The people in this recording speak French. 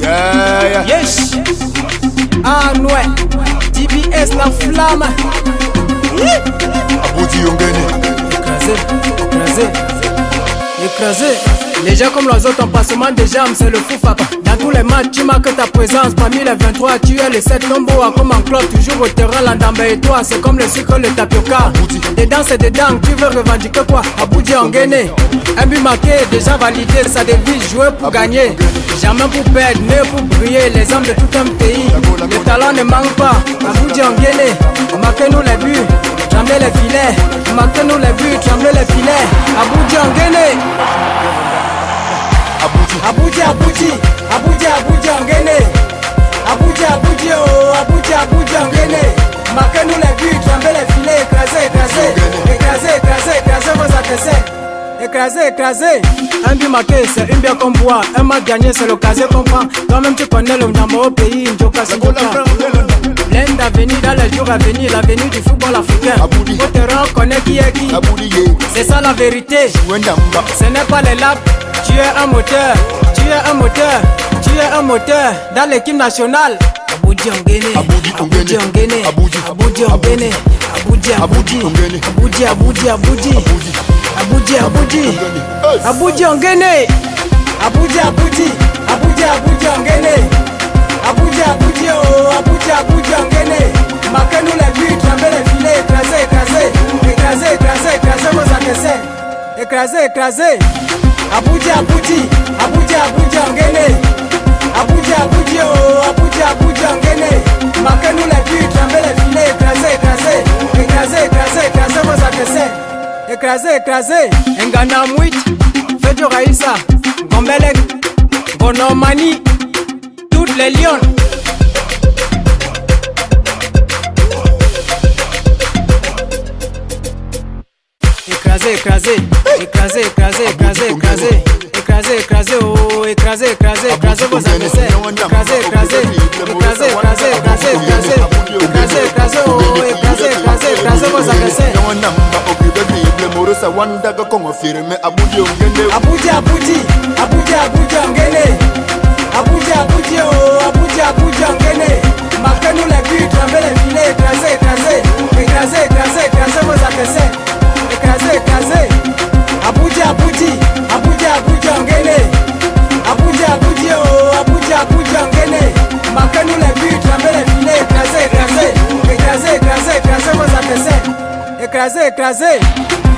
Yeah. Yes. Ah ouais. DBS la flamme. Abouti Ongene. Écrasé. Les gens comme les autres en passement de jambes, c'est le fou papa. Dans tous les matchs, tu marques ta présence. Parmi les 23, tu es le 7 nombre comme en club. Toujours au terrain, l'andamba et toi, c'est comme le sucre, le tapioca. Dedans, c'est dedans, tu veux revendiquer quoi? Abouti Ongene. Un but marqué, déjà validé, ça devise jouer pour gagner. Jamais pour perdre, mais pour briller. Les hommes de tout un pays, le talent ne manque pas. Abouti Ongene, marquez-nous les buts. Tremblez les filets, marquez-nous les buts, tremblez les filets. Abouti Ongene. Abouti Ongene. Abouti Ongene. Marquez-nous les buts, tremblez les filets, écrasez vos adversaires. Écrasé. Un but marqué, c'est une bière qu'on boit. Un match gagné, c'est l'occasion qu'on prend. Toi-même, tu connais le numéro au pays, Njoka Sinjoka. Plein d'avenir dans les jours à venir, l'avenir du football africain. Au terrain, on connaît qui est qui. C'est ça la vérité. Ce n'est pas les laps. Tu es un moteur. Dans l'équipe nationale. Abouti Ongene. Marquez-nous les buts, tremblez les filets, écrasez vos adversaires. Écrasez. Abouti Ongene. Ongene. Marquez-nous les buts, tremblez les filets, écrasez vos adversaires. Écrasez. Ngana Mouit, Fedio Raïssa, Gombelek, Bonomani, toutes les lions. Écrasez vos adversaires. Écrasez vos adversaires. Abouti Ongene. Marquez-nous les buts, tremblez les filets, écrasez vos adversaires. Écrasé. Abouti Ongene. Ongene. Marquez-nous les buts, tremblez les filets, écrasez vos adversaires. Écrasez.